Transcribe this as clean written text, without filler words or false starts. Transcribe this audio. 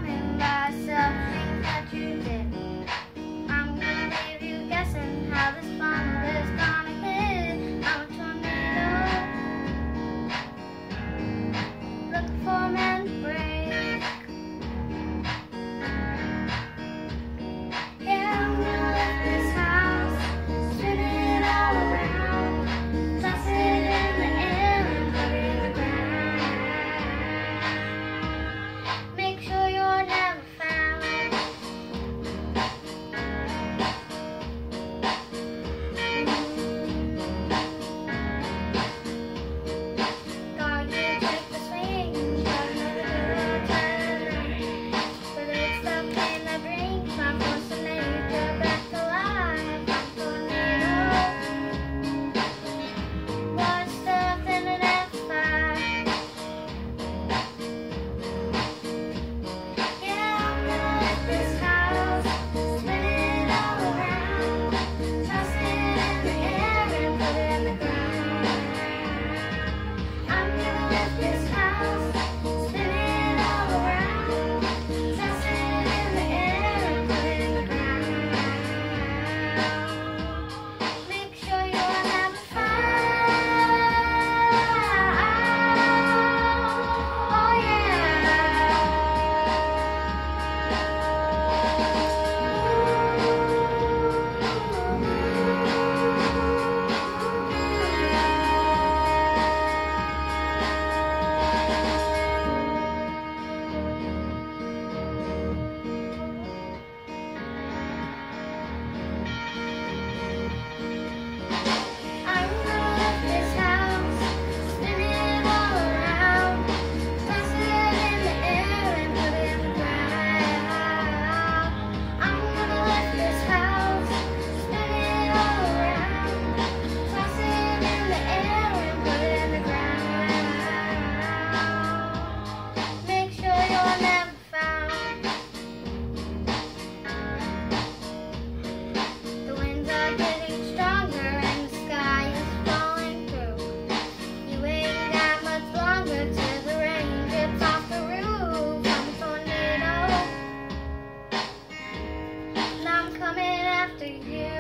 coming by something that you did. I'm gonna leave you guessing how this bomb is gonna hit. I'm a tornado, looking for a man to break. Yeah, I'm gonna lift this house, spin it all around, toss it in the air and put it in the ground. Make sure you're never found. Gonna take the swing, try another turn, but it's the pain that brings my force of nature back to life. I'm a tornado, water stuff in an F5. Yeah, I'm gonna lift this house, spin it all around, toss it in the air and put it in the ground. I'm gonna lift this house, spin it all around, toss it in the air and put it in the ground. Make sure you're never found. Oh I'm gonna lift this house, spin it all around, toss it in the air and put it in the ground. I'm gonna lift this house, spin it all around, toss it in the air and put it in the ground. Make sure you're never found. The winds are getting stronger and the sky is falling through. You ain't got much longer till the rain drips off the roof. I'm a tornado, and I'm coming after you.